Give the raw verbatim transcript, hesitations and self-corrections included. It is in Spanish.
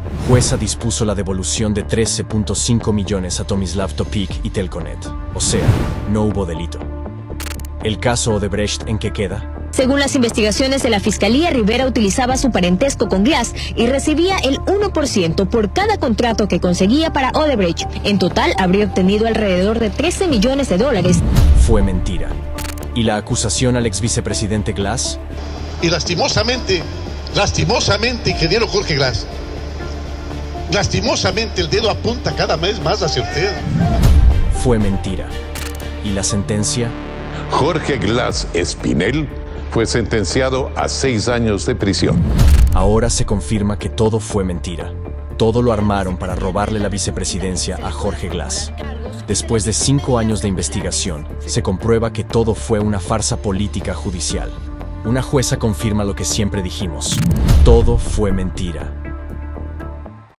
Jueza dispuso la devolución de trece punto cinco millones a Tomislav Topik y Telconet. O sea, no hubo delito. ¿El caso Odebrecht en qué queda? Según las investigaciones de la Fiscalía, Rivera utilizaba su parentesco con Glass y recibía el uno por ciento por cada contrato que conseguía para Odebrecht. En total, habría obtenido alrededor de trece millones de dólares. Fue mentira. ¿Y la acusación al ex vicepresidente Glass? Y lastimosamente, lastimosamente, ingeniero Jorge Glass, lastimosamente el dedo apunta cada vez más hacia usted. Fue mentira. ¿Y la sentencia? Jorge Glass Espinel fue sentenciado a seis años de prisión. Ahora se confirma que todo fue mentira. Todo lo armaron para robarle la vicepresidencia a Jorge Glass. Después de cinco años de investigación, se comprueba que todo fue una farsa política judicial. Una jueza confirma lo que siempre dijimos. Todo fue mentira.